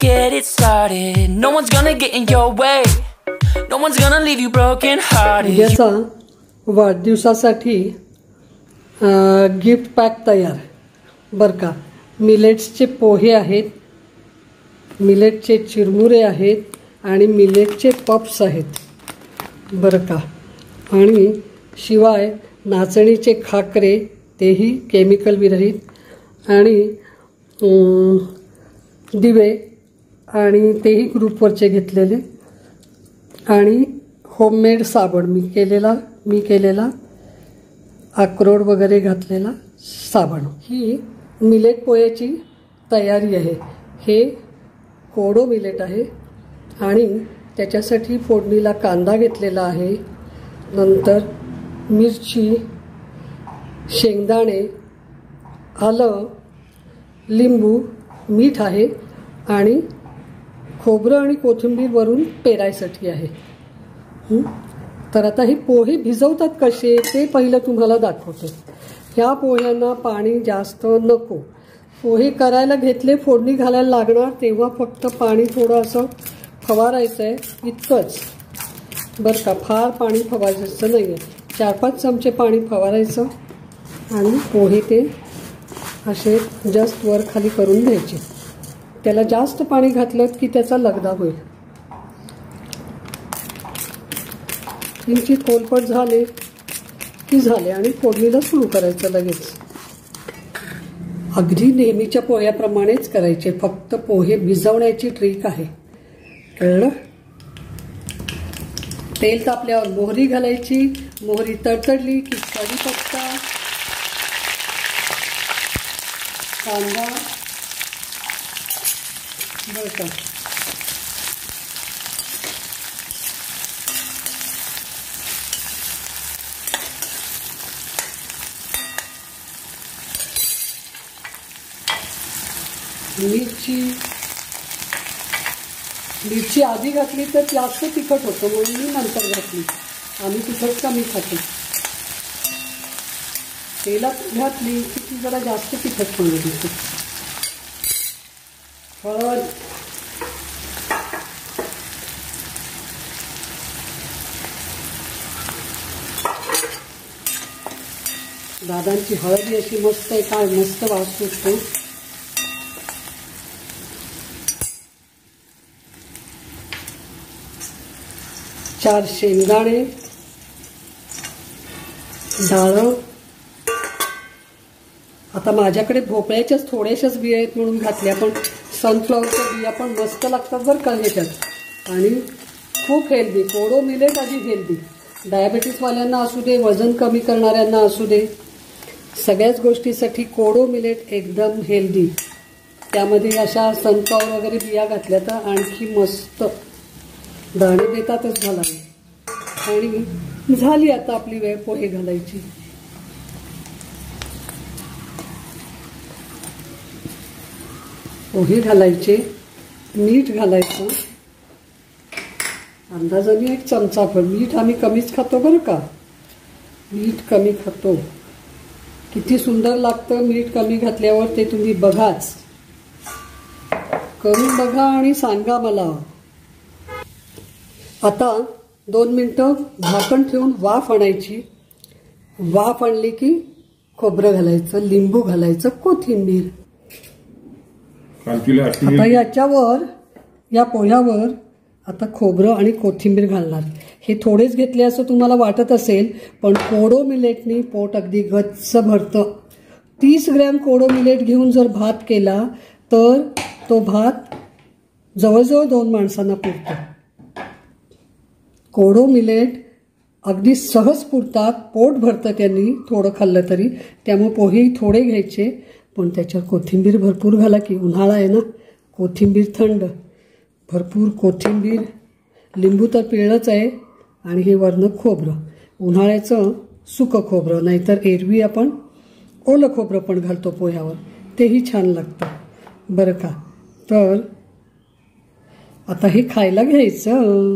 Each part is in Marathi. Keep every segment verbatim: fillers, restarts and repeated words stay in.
get it started. No one's gonna get in your way. No one's gonna leave you broken hearted. उद्याचा वाढदिवसासाठी गिफ्ट पॅक तयार बरं का. मिलेट्सचे पोहे आहेत, मिलेटचे चिरमुरे आहेत आणि मिलेटचे पप्स आहेत बरं का. आणि शिवाय नाचणीचे खाकरे, तेही केमिकल विरहित, आणि दिवे, आणि तेही ग्रुपवरचे घेतलेले, आणि होममेड साबण मी केलेला मी केलेला अक्रोड वगैरे घातलेला साबण. ही मिलेट पोह्याची तयारी आहे. हे कोडो मिलेट आहे आणि त्याच्यासाठी फोडणीला कांदा घेतलेला आहे, नंतर मिरची, शेंगदाणे, आलं, लिंबू, मीठ आहे आणि खोबरं आणि कोथिंबीर वरून पेरायसाठी आहे. तर आता हे पोहे भिजवतात कसे ते पहिलं तुम्हाला दाखवतो. ह्या पोह्यांना पाणी जास्त नको. पोहे करायला घेतले, फोडणी घालायला लागणार तेव्हा फक्त पाणी थोडं असं फवारायचं आहे, इतकंच बरं का. फार पाणी फवारायचं नाही आहे. चार पाच चमचे पाणी फवारायचं आणि पोहे ते असे जस्ट वर खाली करून घ्यायचे. त्याला जास्त पाणी घातलं की त्याचा लगदा होईल. किंचित कोलपट झाले की झाले आणि फोडणीला सुरू करायचं लगेच. अगदी नेहमीच्या पोह्याप्रमाणेच करायचे, फक्त पोहे भिजवण्याची ट्रिक आहे, कळलं. तेल तापल्यावर मोहरी घालायची. मोहरी तडतडली की कढीपत्ता, कांदा बरं का. मिरची मिरची आधी घातली तर जास्त तिखट होतं म्हणून मी नंतर घातली. आम्ही तिखट कमी खातो. तेलात घातली की ती जरा जास्त तिखट होऊन देते. हळद, दादांची हळद अशी मस्त आहे, काय मस्त वास सुटतो. चार शेंगदाणे, डाळ. आता माझ्याकडे भोपळ्याच्याच थोड्याशाच बिया आहेत म्हणून घातल्या, पण सनफ्लॉवरच्या बिया पण मस्त लागतात बरं का ह्याच्यात. आणि खूप हेल्दी. कोडो मिलेट आधी हेल्दी. डायबेटीसवाल्यांना असू दे, वजन कमी करणाऱ्यांना असू दे, सगळ्याच गोष्टीसाठी कोडो मिलेट एकदम हेल्दी. त्यामध्ये अशा सनफ्लॉवर वगैरे बिया घातल्या तर आणखी मस्त दाणे देतातच मला. आणि झाली आता आपली वेळ पोहे घालायची. पोहे घालायचे, मीठ घालायचं अंदाजाने एक चमचाभर. मीठ आम्ही कमीच खातो बरं का, मीठ कमी खातो. किती सुंदर लागतं मीठ कमी घातल्यावर ते तुम्ही बघाच, करून बघा आणि सांगा मला. आता दोन मिनटं झाकण ठेवून वाफ आणायची. वाफ आणली की खोबरं घालायचं, लिंबू घालायचं, कोथिंबीर. आता याच्यावर, या पोह्यावर आता खोबरं आणि कोथिंबीर घालणार. हे थोडेच घेतले असं तुम्हाला वाटत असेल, पण कोडो मिलेटनी पोट अगदी गच्च भरतं. तीस ग्रॅम कोडो मिलेट घेऊन जर भात केला तर तो भात जवळजवळ दोन माणसांना पुरतो. कोडो मिलेट अगदी सहज पुरतात, पोट भरतं त्यांनी थोडं खाल्लं तरी. त्यामुळे पोहे थोडे घ्यायचे, पण त्याच्यावर कोथिंबीर भरपूर घाला की उन्हाळा आहे ना, कोथिंबीर थंड. भरपूर कोथिंबीर, लिंबू तर पिळलंच आहे, आणि हे वरनं खोबरं, उन्हाळ्याचं सुकं खोबरं, नाहीतर एरवी आपण ओलं खोबरं पण घालतो पोह्यावर, तेही छान लागतं बरं का. तर आता हे खायला घ्यायचं.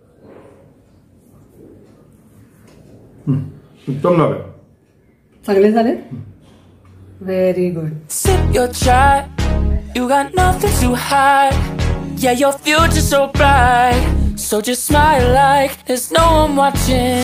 उत्तम झाले, चांगले झाले. Very good. Sip your chai, you got nothing to hide. Yeah, your future's so bright, so just smile like there's no one watching.